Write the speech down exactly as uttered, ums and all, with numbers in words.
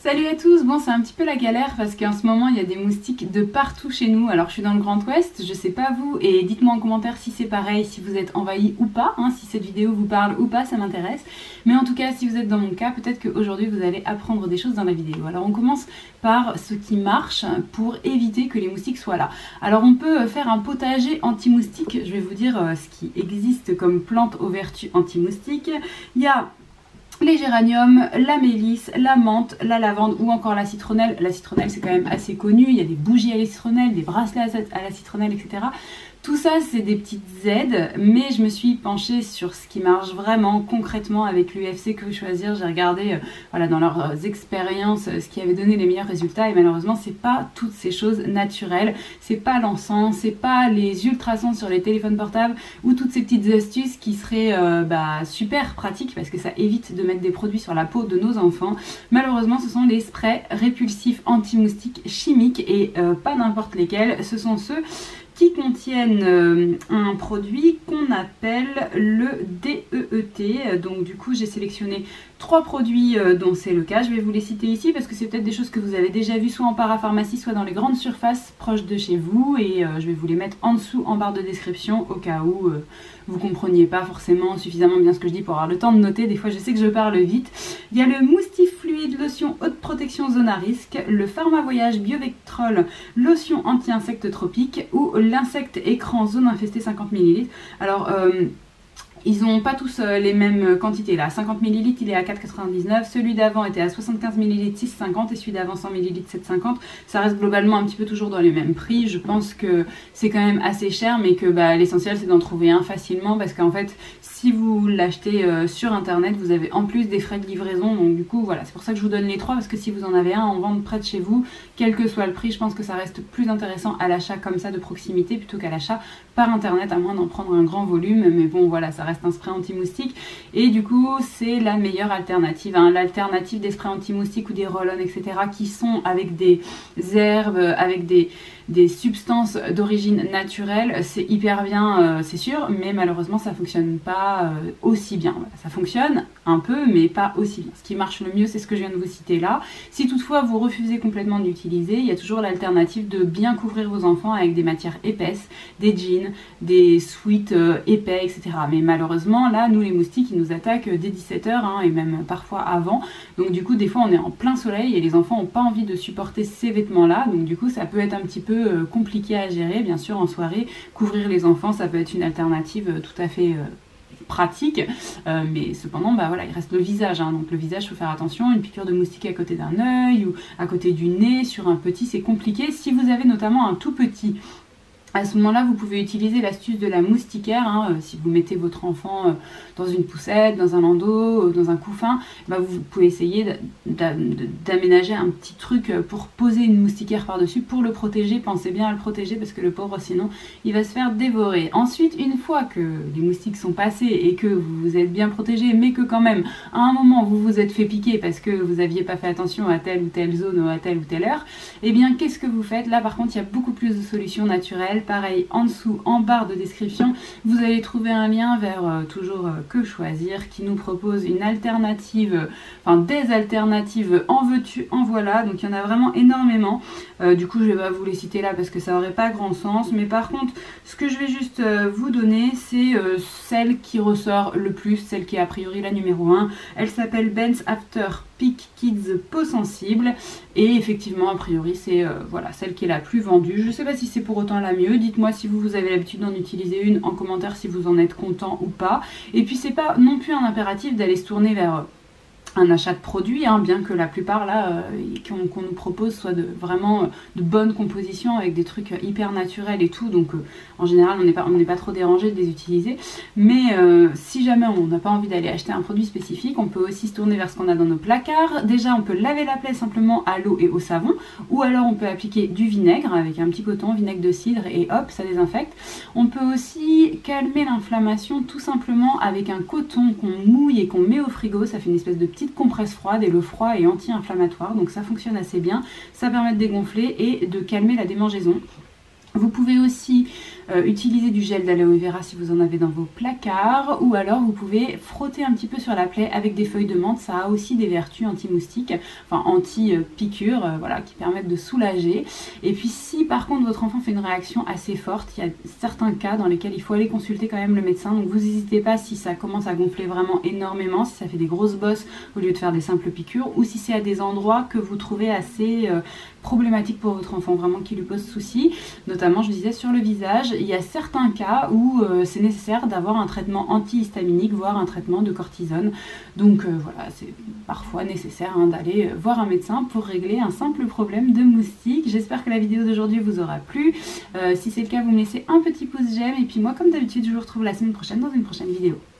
Salut à tous, bon c'est un petit peu la galère parce qu'en ce moment il y a des moustiques de partout chez nous. Alors je suis dans le Grand Ouest, je sais pas vous, et dites-moi en commentaire si c'est pareil, si vous êtes envahi ou pas, hein, si cette vidéo vous parle ou pas, ça m'intéresse. Mais en tout cas si vous êtes dans mon cas, peut-être qu'aujourd'hui vous allez apprendre des choses dans la vidéo. Alors on commence par ce qui marche pour éviter que les moustiques soient là. Alors on peut faire un potager anti-moustique, je vais vous dire ce qui existe comme plante aux vertus anti-moustiques. Il y a les géraniums, la mélisse, la menthe, la lavande ou encore la citronnelle. La citronnelle c'est quand même assez connu, il y a des bougies à la citronnelle, des bracelets à la citronnelle, et cetera. Tout ça c'est des petites aides, mais je me suis penchée sur ce qui marche vraiment concrètement avec l'U F C Que Choisir. J'ai regardé euh, voilà, dans leurs expériences euh, ce qui avait donné les meilleurs résultats et malheureusement c'est pas toutes ces choses naturelles, c'est pas l'encens, c'est pas les ultrasons sur les téléphones portables ou toutes ces petites astuces qui seraient euh, bah, super pratiques parce que ça évite de mettre des produits sur la peau de nos enfants. Malheureusement ce sont les sprays répulsifs anti-moustiques chimiques et euh, pas n'importe lesquels, ce sont ceux qui contiennent euh, un produit qu'on appelle le D E E T. Donc du coup j'ai sélectionné trois produits euh, dont c'est le cas. Je vais vous les citer ici parce que c'est peut-être des choses que vous avez déjà vues soit en parapharmacie, soit dans les grandes surfaces proches de chez vous. Et euh, je vais vous les mettre en dessous en barre de description au cas où euh, vous compreniez pas forcément suffisamment bien ce que je dis pour avoir le temps de noter. Des fois je sais que je parle vite. Il y a le Moustifluide lotion haute protection zone à risque, le Pharma Voyage Biovectrol lotion anti-insectes tropiques ou l'insecte écran zone infestée cinquante millilitres. Alors euh, ils n'ont pas tous euh, les mêmes quantités là. cinquante millilitres il est à quatre virgule quatre-vingt-dix-neuf, celui d'avant était à soixante-quinze millilitres six virgule cinquante et celui d'avant cent millilitres sept virgule cinquante. Ça reste globalement un petit peu toujours dans les mêmes prix. Je pense que c'est quand même assez cher mais que bah, l'essentiel c'est d'en trouver un facilement parce qu'en fait si vous l'achetez euh, sur internet vous avez en plus des frais de livraison. Donc du coup voilà, c'est pour ça que je vous donne les trois parce que si vous en avez un en vente près de chez vous, quel que soit le prix, je pense que ça reste plus intéressant à l'achat comme ça de proximité plutôt qu'à l'achat par internet à moins d'en prendre un grand volume. Mais bon voilà, ça reste un spray anti-moustique et du coup c'est la meilleure alternative, hein. L'alternative des sprays anti-moustiques ou des roll-on etc qui sont avec des herbes, avec des, des substances d'origine naturelle, c'est hyper bien euh, c'est sûr, mais malheureusement ça fonctionne pas euh, aussi bien. Voilà, ça fonctionne un peu mais pas aussi bien. Ce qui marche le mieux c'est ce que je viens de vous citer là. Si toutefois vous refusez complètement d'utiliser, il y a toujours l'alternative de bien couvrir vos enfants avec des matières épaisses, des jeans, des sweats euh, épais etc. Mais malheureusement là nous les moustiques ils nous attaquent dès dix-sept heures hein, et même parfois avant, donc du coup des fois on est en plein soleil et les enfants n'ont pas envie de supporter ces vêtements là, donc du coup ça peut être un petit peu euh, compliqué à gérer. Bien sûr en soirée couvrir les enfants ça peut être une alternative euh, tout à fait euh, pratique, euh, mais cependant bah voilà il reste le visage, hein. Donc le visage il faut faire attention, une piqûre de moustique à côté d'un œil ou à côté du nez sur un petit c'est compliqué. Si vous avez notamment un tout petit, à ce moment-là, vous pouvez utiliser l'astuce de la moustiquaire, hein, euh, si vous mettez votre enfant euh, dans une poussette, dans un landau, euh, dans un couffin, bah, vous pouvez essayer d'aménager un petit truc pour poser une moustiquaire par-dessus pour le protéger. Pensez bien à le protéger parce que le pauvre sinon il va se faire dévorer. Ensuite, une fois que les moustiques sont passés et que vous vous êtes bien protégé, mais que quand même à un moment vous vous êtes fait piquer parce que vous n'aviez pas fait attention à telle ou telle zone ou à telle ou telle heure, et eh bien qu'est-ce que vous faites? Là par contre il y a beaucoup plus de solutions naturelles. Pareil, en dessous, en barre de description, vous allez trouver un lien vers euh, toujours euh, Que Choisir qui nous propose une alternative, euh, enfin des alternatives en veux-tu, en voilà. Donc il y en a vraiment énormément. Euh, du coup, je vais pas vous les citer là parce que ça aurait pas grand sens. Mais par contre, ce que je vais juste euh, vous donner, c'est euh, celle qui ressort le plus, celle qui est a priori la numéro un. Elle s'appelle Ben's After Peak Kids Peau Sensible et effectivement a priori c'est euh, voilà, celle qui est la plus vendue. Je sais pas si c'est pour autant la mieux, dites-moi si vous, vous avez l'habitude d'en utiliser une en commentaire si vous en êtes content ou pas. Et puis c'est pas non plus un impératif d'aller se tourner vers euh, un achat de produits, hein, bien que la plupart là euh, qu'on qu'on nous propose soit de vraiment euh, de bonne composition avec des trucs euh, hyper naturels et tout, donc euh, en général on n'est pas, on n'est pas trop dérangé de les utiliser. Mais euh, si jamais on n'a pas envie d'aller acheter un produit spécifique, on peut aussi se tourner vers ce qu'on a dans nos placards. Déjà on peut laver la plaie simplement à l'eau et au savon, ou alors on peut appliquer du vinaigre avec un petit coton, vinaigre de cidre, et hop ça désinfecte. On peut aussi calmer l'inflammation tout simplement avec un coton qu'on mouille et qu'on met au frigo, ça fait une espèce de petite compresse froide et le froid est anti-inflammatoire, donc ça fonctionne assez bien, ça permet de dégonfler et de calmer la démangeaison. Vous pouvez aussi Euh, utilisez du gel d'aloe vera si vous en avez dans vos placards, ou alors vous pouvez frotter un petit peu sur la plaie avec des feuilles de menthe. Ça a aussi des vertus anti-moustiques, enfin anti-piqûres, euh, voilà, qui permettent de soulager. Et puis si par contre votre enfant fait une réaction assez forte, il y a certains cas dans lesquels il faut aller consulter quand même le médecin. Donc vous n'hésitez pas si ça commence à gonfler vraiment énormément, si ça fait des grosses bosses au lieu de faire des simples piqûres, ou si c'est à des endroits que vous trouvez assez euh, problématiques pour votre enfant, vraiment qui lui pose souci, notamment je disais sur le visage. Il y a certains cas où euh, c'est nécessaire d'avoir un traitement antihistaminique, voire un traitement de cortisone. Donc euh, voilà, c'est parfois nécessaire hein, d'aller voir un médecin pour régler un simple problème de moustique. J'espère que la vidéo d'aujourd'hui vous aura plu. Euh, si c'est le cas, vous me laissez un petit pouce j'aime, et puis moi comme d'habitude je vous retrouve la semaine prochaine dans une prochaine vidéo.